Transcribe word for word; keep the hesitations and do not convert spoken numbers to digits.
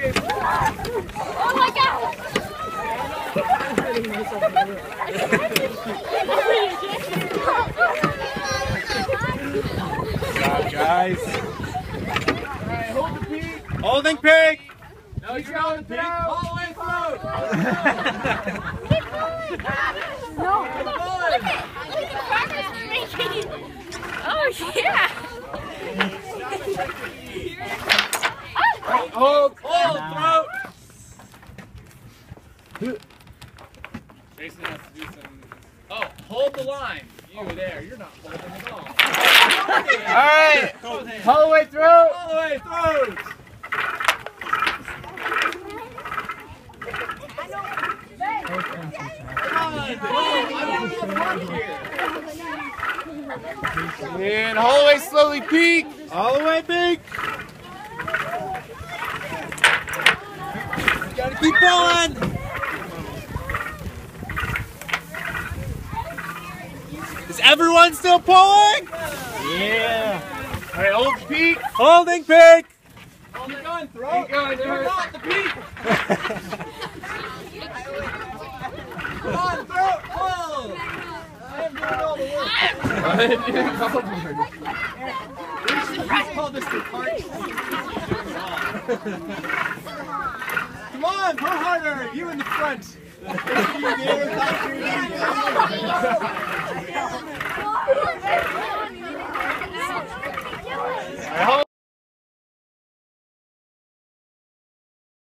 Oh my God! Good job, guys. Alright, hold the peak. Holding peak. No, you're not the peak. All the way through. Keep going! No! Look at the progress we're making! Oh yeah! Hold, hold, throat. Jason has to do some. Oh, hold the line. You there, you're not holding at all. Alright. All the way through. All the way through. And all the way slowly peak. All the way peak. You gotta keep going. Is everyone still pulling? Yeah. Alright, hold the peak. Holding peak. Keep going, throw. Keep going, there. Not the peak. Come on, throw. Pull. I'm doing all the work. I'm doing all the work. Let's call this the cart. Come on, pull harder. You in the front. You there,